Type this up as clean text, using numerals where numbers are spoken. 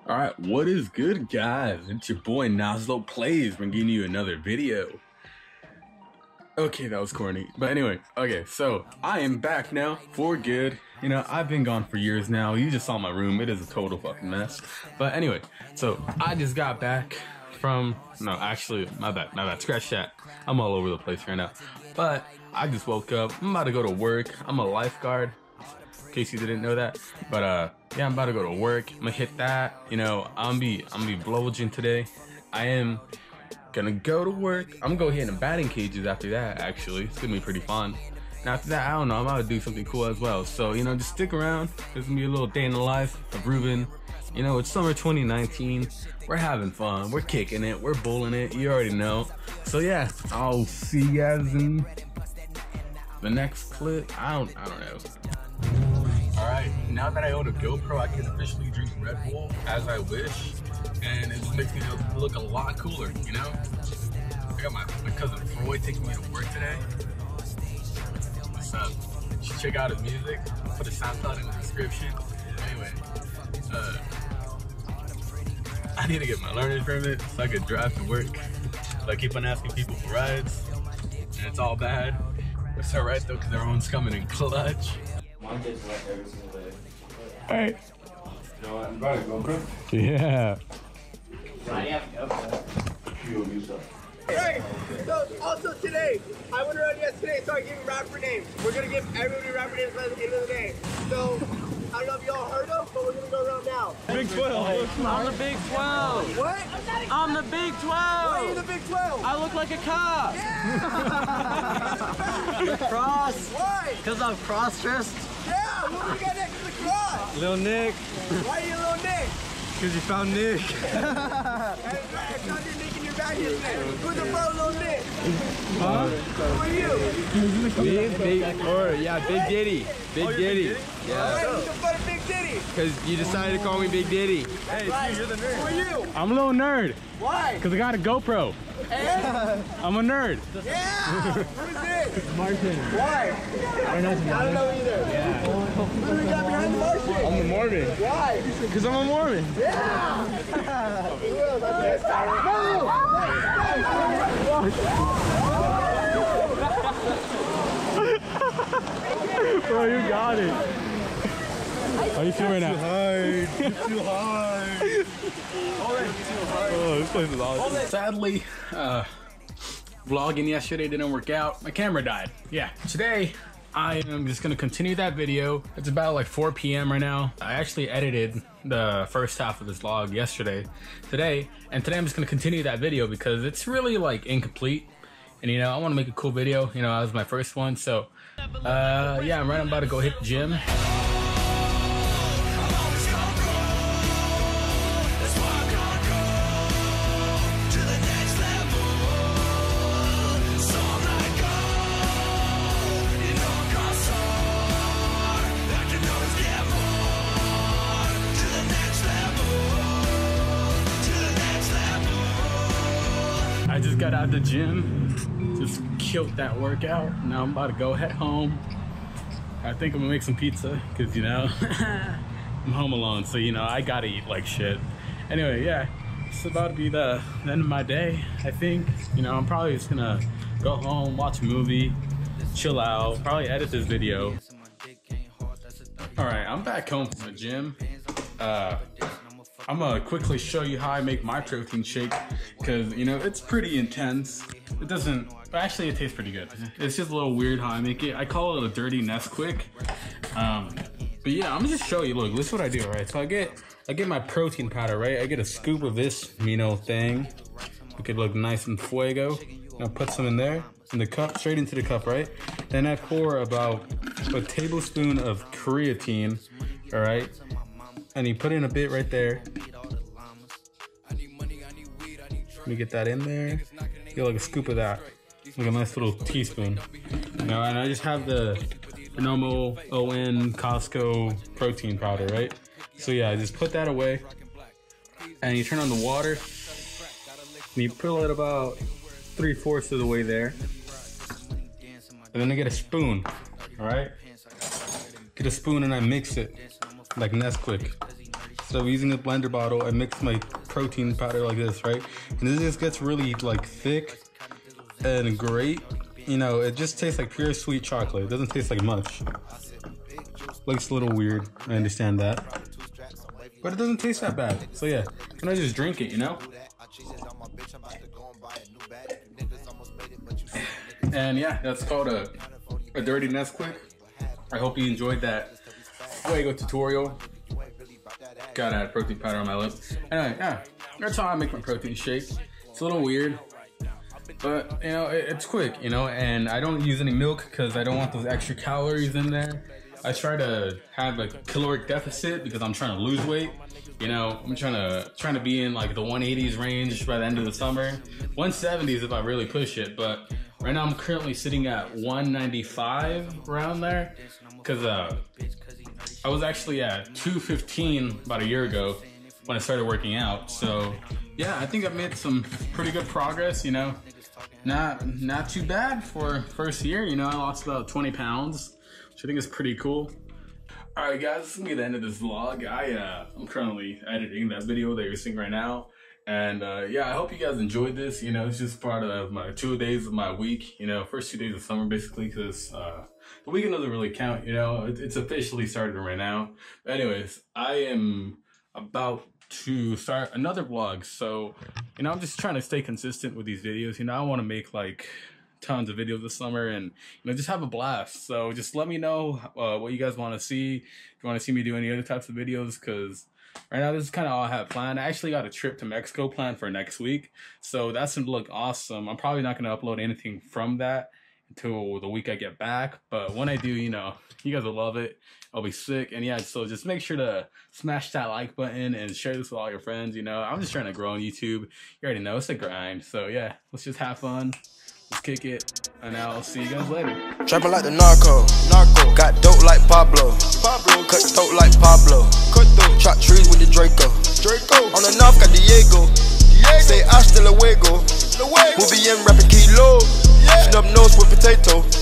Alright, what is good, guys? It's your boy Naslo Plays bringing you another video. Okay, that was corny. But anyway, okay, so I am back now for good. You know, I've been gone for years now. You just saw my room. It is a total fucking mess. But anyway, so I just got back from, no, actually, my bad, scratch that. I'm all over the place right now. But I just woke up. I'm about to go to work. I'm a lifeguard, in case you didn't know that. But yeah, I'm about to go to work. I'm gonna hit that. You know, I'm be blowaging today. I am gonna go to work. I'm gonna go hit in the batting cages after that. Actually, it's gonna be pretty fun. And after that, I don't know, I'm about to do something cool as well. So, you know, just stick around. There's gonna be a little day in the life of Ruben. You know, it's summer 2019. We're having fun. We're kicking it. We're bulling it. You already know. So yeah, I'll see you guys in the next clip. I don't know. Alright, now that I own a GoPro, I can officially drink Red Bull as I wish. And it just makes me look a lot cooler, you know? I got my cousin Freud taking me to work today. What's up? You should check out his music. I'll put his SoundCloud in the description. Anyway, I need to get my learner's permit so I could drive to work. So I keep on asking people for rides, and it's all bad. It's alright though, because everyone's coming in clutch. Mine gets wet every single day. Alright. You know what? I'm about to go, bro. Yeah. Why do you have to go, bro? You will do so. Hey, so also today, I went around yesterday, so I gave rapper names. We're gonna give everybody rapper names by the end of the day. So, I don't know if y'all heard them, but we're gonna go around now. Big 12. I'm the Big 12. What? I'm the Big 12. Why are you the Big 12? I look like a cop. Yeah! Cross. Why? Because I'm cross-dressed. Yeah, what do we got next to the cross? Lil Nick. Why are you little Nick? Because you found Nick. I found your Nick in your bag yesterday. Who's the pro little Nick? Huh? Who are you? Me? Big Diddy. Big Diddy. Alright, who's the fun of Big Diddy? Because you decided to call me Big Diddy. Hey, you're the nerd. Who are you? I'm a little nerd, Why? because I got a GoPro. And? I'm a nerd. Yeah! Who's it? Martin. Why? I don't know either. Yeah. Who do we got behind the Martian? I'm the Mormon. Why? Because I'm a Mormon. Yeah! Who else? Bro, you got it. How you feel right now? Too hard. Oh, this place is awesome. Sadly, vlogging yesterday didn't work out. My camera died. Yeah. Today, I am just gonna continue that video. It's about like 4 p.m. right now. I actually edited the first half of this vlog today, and today I'm just gonna continue that video because it's really like incomplete. And you know, I wanna make a cool video. You know, that was my first one. So, yeah, I'm about to go hit the gym. I just got out of the gym, just killed that workout. Now I'm about to go head home. I think I'm gonna make some pizza, cause you know, I'm home alone, so you know, I gotta eat like shit. Anyway, yeah, it's about to be the end of my day, I think. You know, I'm probably just gonna go home, watch a movie, chill out, probably edit this video. All right, I'm back home from the gym. I'm gonna quickly show you how I make my protein shake, because you know, it's pretty intense. It doesn't, actually it tastes pretty good. It's just a little weird how I make it. I call it a dirty Nesquik. But yeah, I'm gonna just show you. Look, this is what I do, right? So I get my protein powder, right? I get a scoop of this, you know, thing. Make it look nice and fuego. I'll put some in there, in the cup, straight into the cup, right? Then I pour about a tablespoon of creatine, all right? And you put in a bit right there. Let me get that in there. Get like a scoop of that. Like a nice little teaspoon. You know, and I just have the normal ON Costco protein powder, right? So yeah, I just put that away. And you turn on the water. And you fill it about 3/4 of the way there. And then I get a spoon, all right? Get a spoon and I mix it like Nesquik. instead of using a blender bottle, I mix my protein powder like this, right? And it just gets really like thick and great. You know, it just tastes like pure sweet chocolate. It doesn't taste like much. Looks a little weird, I understand that. But it doesn't taste that bad. So yeah, and I just drink it, you know? And yeah, that's called a Dirty Nesquik. I hope you enjoyed that Fuego tutorial. Gotta add protein powder on my lips. Anyway, yeah, that's how I make my protein shake. It's a little weird, but you know, it's quick, you know, and I don't use any milk because I don't want those extra calories in there. I try to have a caloric deficit because I'm trying to lose weight. You know, I'm trying to be in like the 180s range by the end of the summer. 170s if I really push it, but right now I'm currently sitting at 195 around there because I was actually at 215 about a year ago when I started working out. So yeah, I think I've made some pretty good progress, you know. Not too bad for first year, you know. I lost about 20 pounds, which I think is pretty cool. Alright guys, this is gonna be the end of this vlog. I'm currently editing that video that you're seeing right now. And yeah, I hope you guys enjoyed this. You know, it's just part of my 2 days of my week, you know, first 2 days of summer basically, because the weekend doesn't really count, you know. It's officially started right now. But anyways, I am about to start another vlog. So, you know, I'm just trying to stay consistent with these videos. You know, I want to make like tons of videos this summer and, you know, just have a blast. So just let me know what you guys want to see. If you want to see me do any other types of videos, because right now this is kind of all I have planned. I actually got a trip to Mexico planned for next week, so that's gonna look awesome. I'm probably not gonna upload anything from that until the week I get back, but when I do, you know, you guys will love it. I'll be sick. And yeah, so just make sure to smash that like button and share this with all your friends. You know, I'm just trying to grow on YouTube. You already know it's a grind. So yeah, let's just have fun. Let's kick it, and I'll see you guys later. Trapping like the narco, got dope like Pablo, cut throat like Pablo, chop trees with the Draco, on the north got Diego, say hasta luego, we'll be in rapping kilo, snub nose with potato.